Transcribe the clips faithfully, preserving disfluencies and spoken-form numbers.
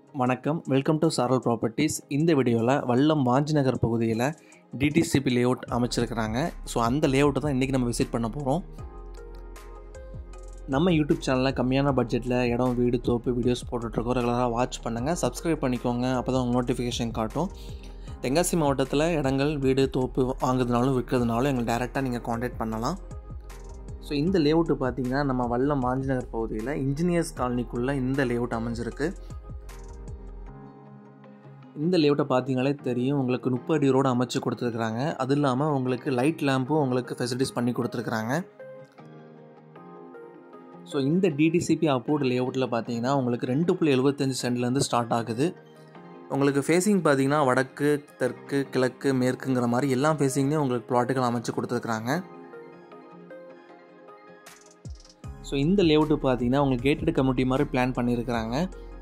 வணக்கம், welcome to சாரல் properties. இந்த வீடியோவில் வல்லம் வாஞ்சி நகர் பகுதியில் டிடிசிபி லேஅவுட் அமைச்சிருக்கிறாங்க. ஸோ அந்த லேஅவுட்டை தான் இன்றைக்கி நம்ம விசிட் பண்ண போகிறோம். நம்ம யூடியூப் சேனலில் கம்மியான பட்ஜெட்டில் இடம், வீடு, தோப்பு வீடியோஸ் போட்டுட்ருக்கோம். ரெகுலராக வாட்ச் பண்ணுங்கள், சப்ஸ்கிரைப் பண்ணிக்கோங்க. அப்போ தான் உங்களுக்கு நோட்டிஃபிகேஷன் காட்டும். தென்காசி மாவட்டத்தில் இடங்கள், வீடு, தோப்பு வாங்குறதுனாலும் விற்கிறதுனாலும் எங்களை டேரெக்டாக நீங்கள் காண்டாக்ட் பண்ணலாம். ஸோ இந்த லேஅவுட்டு பார்த்திங்கன்னா நம்ம வல்லம் வாஞ்சி நகர் பகுதியில் இன்ஜினியர்ஸ் காலனிக்குள்ளே இந்த லேஅவுட் அமைஞ்சிருக்கு. இந்த லேஅவுட்டை பார்த்தீங்களே தெரியும், உங்களுக்கு முப்பது அடி ரோடு அமைச்சு கொடுத்துருக்குறாங்க. அது இல்லாமல் உங்களுக்கு லைட் லேம்பும் உங்களுக்கு ஃபெசிலிட்டிஸ் பண்ணி கொடுத்துருக்குறாங்க. ஸோ இந்த டிடிசிபி அப்ரூவ்ட் லேஅவுட்டில் பார்த்தீங்கன்னா உங்களுக்கு ரெண்டு புள்ளி எழுபத்தஞ்சு சென்ட்லேருந்து ஸ்டார்ட் ஆகுது. உங்களுக்கு ஃபேஸிங் பார்த்தீங்கன்னா வடக்கு, தெற்கு, கிழக்கு, மேற்குங்கிற மாதிரி எல்லா ஃபேஸிங்லேயும் உங்களுக்கு பிளாட்டுகள் அமைச்சு கொடுத்துருக்குறாங்க. ஸோ இந்த லேஅவுட்டு பார்த்தீங்கன்னா உங்களுக்கு கேட்டட் கம்யூனிட்டி மாதிரி பிளான் பண்ணியிருக்கிறாங்க.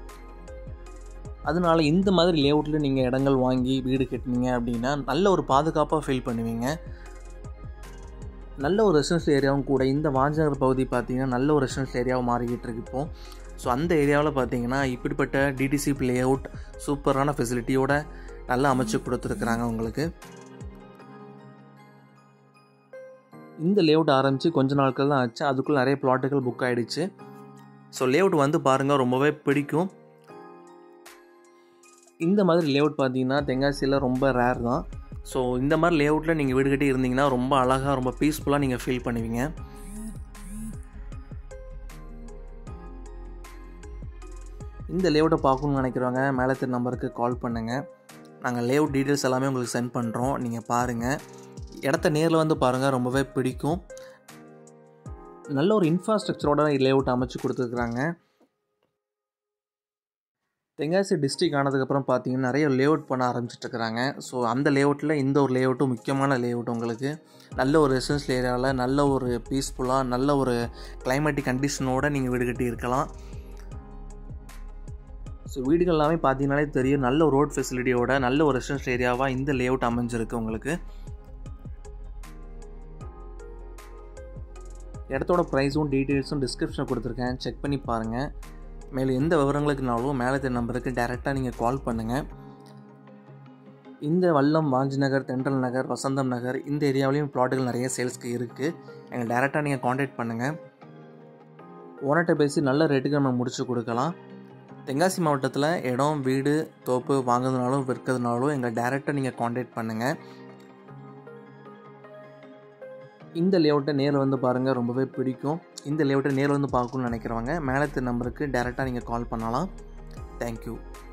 அதனால் இந்த மாதிரி லேஅவுட்டில் நீங்கள் இடங்கள் வாங்கி வீடு கட்டினீங்க அப்படின்னா நல்ல ஒரு பாதுகாப்பாக ஃபீல் பண்ணுவீங்க. நல்ல ஒரு ரெசிடென்ஷியல் ஏரியாவும் கூட. இந்த வாஞ்சி நகர் பகுதி பார்த்திங்கன்னா நல்ல ஒரு ரெசிடென்ஷியல் ஏரியாவை மாறிக்கிட்டு இருக்கு இப்போது. ஸோ அந்த ஏரியாவில் பார்த்திங்கன்னா இப்படிப்பட்ட டிடிசிபி லேஅவுட் சூப்பரான ஃபெசிலிட்டியோட நல்லா அமைச்சு கொடுத்துருக்குறாங்க உங்களுக்கு. இந்த லேஅவுட் ஆரம்பித்து கொஞ்ச நாட்கள் தான் ஆச்சு, அதுக்குள்ளே நிறைய பிளாட்டுகள் புக் ஆகிடுச்சு. ஸோ லேஅவுட் வந்து பாருங்கள், ரொம்பவே பிடிக்கும். இந்த மாதிரி லேஅவுட் பார்த்தீங்கன்னா தென்காசியில் ரொம்ப ரேர் தான். ஸோ இந்த மாதிரி லேஅவுட்டில் நீங்கள் வீடு கட்டி இருந்தீங்கன்னா ரொம்ப அழகாக, ரொம்ப பீஸ்ஃபுல்லாக நீங்கள் ஃபீல் பண்ணுவீங்க. இந்த லேஅவுட்டை பார்க்கணுன்னு நினைக்கிறவங்க மேலே தெரிய நம்பருக்கு கால் பண்ணுங்கள். நாங்கள் லேஅவுட் டீட்டெயில்ஸ் எல்லாமே உங்களுக்கு சென்ட் பண்ணுறோம், நீங்கள் பாருங்கள். இடத்த நேரில் வந்து பாருங்கள், ரொம்பவே பிடிக்கும். நல்ல ஒரு இன்ஃப்ராஸ்ட்ரக்சரோட லேஅவுட் அமைச்சு கொடுத்துருக்குறாங்க. தென்காசி டிஸ்ட்ரிக் ஆனதுக்கப்புறம் பார்த்தீங்கன்னா நிறைய லேஅவுட் பண்ண ஆரம்பிச்சிட்ருக்குறாங்க. ஸோ அந்த லேஅவுட்டில் இந்த ஒரு லேஅவுட்டும் முக்கியமான லேஅவுட். உங்களுக்கு நல்ல ஒரு ரெசிடென்ஷியல் ஏரியாவில் நல்ல ஒரு பீஸ்ஃபுல்லாக நல்ல ஒரு கிளைமேட்டிக் கண்டிஷனோடு நீங்கள் வீடு கட்டி இருக்கலாம். ஸோ வீடுகள் எல்லாமே பார்த்தீங்கன்னாலே தெரியும், நல்ல ஒரு ரோட் ஃபெசிலிட்டியோட நல்ல ஒரு ரெசிடென்ஷியல் ஏரியாவாக இந்த லேஅவுட் அமைஞ்சிருக்கு உங்களுக்கு. இடத்தோட ப்ரைஸும் டீட்டெயில்ஸும் டிஸ்கிரிப்ஷனில் கொடுத்துருக்கேன், செக் பண்ணி பாருங்கள். மேலும் எந்த விவரங்களுக்குனாலும் மேலே தெரிய நம்பருக்கு டைரெக்டாக நீங்கள் கால் பண்ணுங்கள். இந்த வல்லம் வாஞ்சி நகர், தென்றல் நகர், வசந்தம் நகர் இந்த ஏரியாவிலையும் பிளாட்டுகள் நிறைய சேல்ஸ்க்கு இருக்குது. எங்களை டைரெக்டாக நீங்கள் காண்டாக்ட் பண்ணுங்கள். ஓனர்கிட்ட பேசி நல்ல ரேட்டுக்கு நம்ம முடிச்சு கொடுக்கலாம். தென்காசி மாவட்டத்தில் இடம், வீடு, தோப்பு வாங்குறதுனாலும் விற்கிறதுனாலும் எங்களை டைரெக்டாக நீங்கள் காண்டாக்ட் பண்ணுங்கள். இந்த லேஅவுட்டை நேரில் வந்து பாருங்கள், ரொம்பவே பிடிக்கும். இந்த லேஅவுட்டை நேரில் வந்து பார்க்கணுன்னு நினைக்கிறவங்க மேலே தெரிய நம்பருக்கு டைரெக்டாக நீங்கள் கால் பண்ணலாம். தேங்க்யூ.